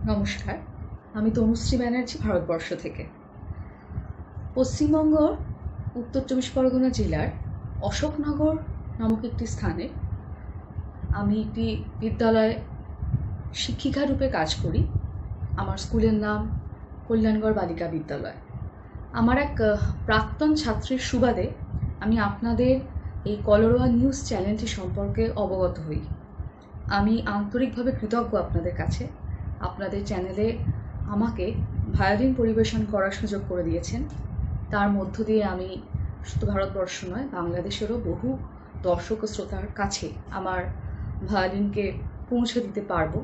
নমস্কার, আমি তনুশ্রী ব্যানার্জি ভারতবর্ষ থেকে। পশ্চিমবঙ্গ উত্তর ২৪ পরগনা জেলার অশোকনগর নামক একটি স্থানে আমি একটি বিদ্যালয়ে শিক্ষিকা রূপে কাজ করি। আমার স্কুলের নাম কল্যাণগড় বালিকা বিদ্যালয়। আমার এক প্রাক্তন ছাত্রীর সুবাদে আমি আপনাদের এই কলরোয়া নিউজ চ্যানেলটি সম্পর্কে অবগত হই। আমি আন্তরিকভাবে কৃতজ্ঞ আপনাদের কাছে। আপনাদের চ্যানেলে আমাকে ভায়োলিন পরিবেশন করার সুযোগ করে দিয়েছেন। তার মধ্য দিয়ে আমি শুধু ভারতবর্ষ নয়, বাংলাদেশেরও বহু দর্শক ও শ্রোতার কাছে আমার ভায়োলিনকে পৌঁছে দিতে পারবো।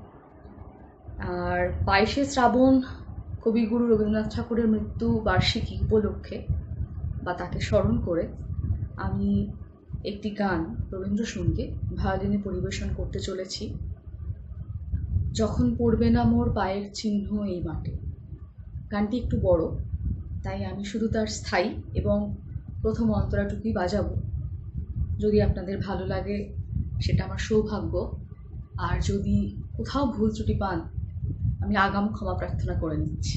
আর ২২শে শ্রাবণ কবিগুরু রবীন্দ্রনাথ ঠাকুরের মৃত্যু বার্ষিকী উপলক্ষে বা তাকে স্মরণ করে আমি একটি গান রবীন্দ্রসঙ্গীত ভায়োলিনে পরিবেশন করতে চলেছি। যখন পড়বে না মোর পায়ের চিহ্ন এই মাঠে। গানটি একটু বড়, তাই আমি শুধু তার স্থায়ী এবং প্রথম অন্তরাটুকুই বাজাবো। যদি আপনাদের ভালো লাগে সেটা আমার সৌভাগ্য, আর যদি কোথাও ভুল ত্রুটি পান আমি আগাম ক্ষমা প্রার্থনা করে নিচ্ছি।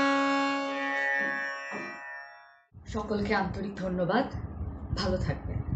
সকলকে আন্তরিক ধন্যবাদ। ভালো থাকবেন।